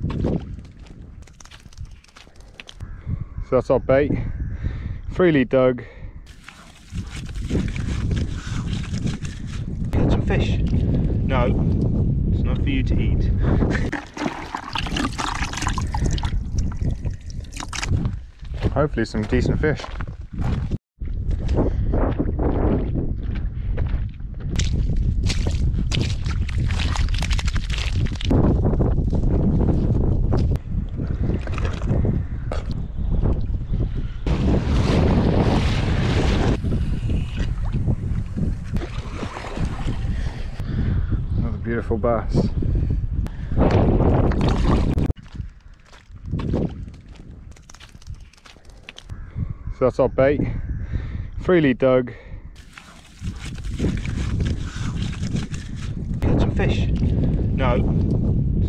So that's our bait, freely dug. Catch some fish. No, it's not for you to eat. Hopefully some decent fish. Another beautiful bass. So that's our bait, freely dug. Catch some fish. No,